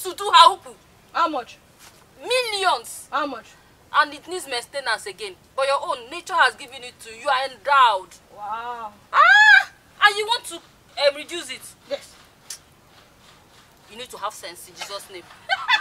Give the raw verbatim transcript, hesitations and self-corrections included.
to do haupu. How much? Millions. How much? And it needs maintenance again. But your own nature has given it to you. You are endowed. Wow. Ah! And you want to um, reduce it? Yes. You need to have sense in Jesus' name.